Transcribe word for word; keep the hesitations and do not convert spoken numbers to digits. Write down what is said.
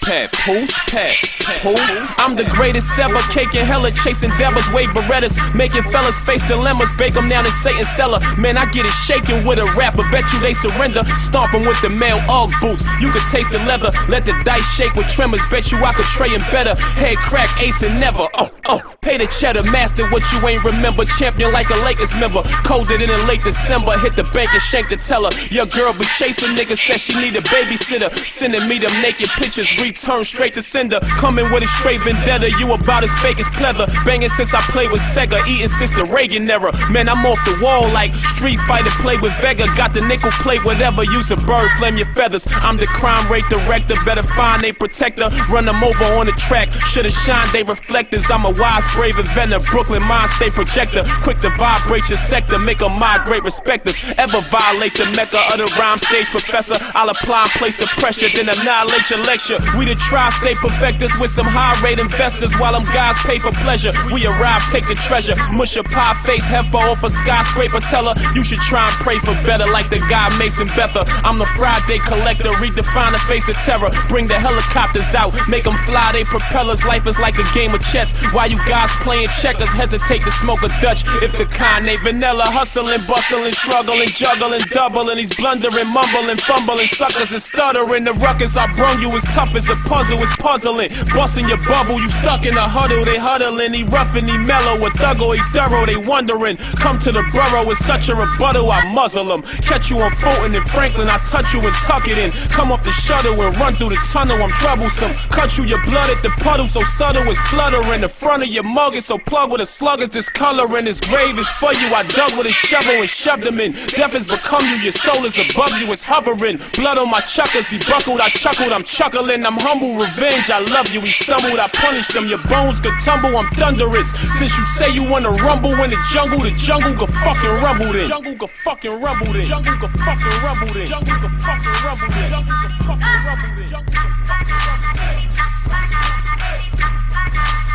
pad, pools, pad, pools. I'm the greatest ever, caking hella, chasing devils, wave berettas, making fellas face dilemmas, bake them down in Satan's cellar. Man, I get it shaking with a rapper, bet you they surrender. Stomping with the male Ugg boots, you can taste the leather. Let the dice shake with tremors, bet you I could tray and better. Head crack, ace and never. Oh, oh, pay the cheddar, master what you ain't remember. Champion like a Lakers member, colder than in late December. Hit the bank and shank the teller. Your girl be chasing niggas, said she need a babysitter. Sending me them naked pictures, return straight to sender. Coming with a straight vendetta, you about as fake as pleather. Banging since I played with Sega, eating since the Reagan era. Man, I'm off the wall like Street Fighter, play with Vega. Got the nickel plate, whatever, use a bird, flame your feathers. I'm the crime rate director, better find a protector. Run them over on the track, should've shined they reflectors. I'm a wise, brave inventor, Brooklyn mind state projector. Quick to vibrate your sector, make them migrate, respect us. Ever violate the mecca of the rhyme stage professor, I'll apply and place the pressure, then annihilate your lecture. We the tri-state perfectors with some high-rate investors, while them guys pay for pleasure. We arrive, take the treasure, mush a pie face, heifer off a skyscraper. Tell her you should try and pray for better, like the guy Mason Bether. I'm the Friday collector, redefine the face of terror. Bring the helicopters out, make them fly they propellers. Life is like a game of chess, while you guys playing checkers hesitate to smoke a Dutch. If the Kanye vanilla, hustling, bustling, struggling, juggling, doubling, he's blundering, mumbling, fumbling, suckers and stuttering. The ruckus I brung you is tough as a puzzle, it's puzzling. Busting your bubble, you stuck in a huddle, they huddling. He rough and he mellow, a thuggo, he thorough, they wondering. Come to the borough with such a rebuttal, I muzzle him. Catch you on Fulton and Franklin, I touch you and tuck it in. Come off the shuttle and run through the tunnel, I'm troublesome. Cut you your blood at the puddle, so subtle it's fluttering. The front of your mug is so plugged with a slug is discoloring. His grave is for you, I dug with a shovel and shoved him in. Death has become you, your soul is above you, it's hovering. Blood on my chuckers, he buckled, I chuckled, I'm chuckling. I'm humble, revenge, I love you, he stumbled, I punished him. Your bones could tumble, I'm thunderous. Since you say you wanna rumble in the jungle, the jungle go fucking rumble then. Jungle go fucking rumble then. Jungle go fucking rumble then. Jungle go fucking rumble then. Jungle go fucking rumble then. Jungle go fucking rumble then.